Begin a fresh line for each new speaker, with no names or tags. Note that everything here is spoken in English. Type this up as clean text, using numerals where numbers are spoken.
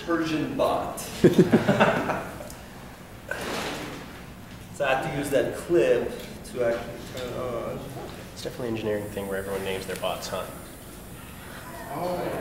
Persian bot. So I have to use that clip to actually turn it on.
It's definitely an engineering thing where everyone names their bots, huh?
Oh.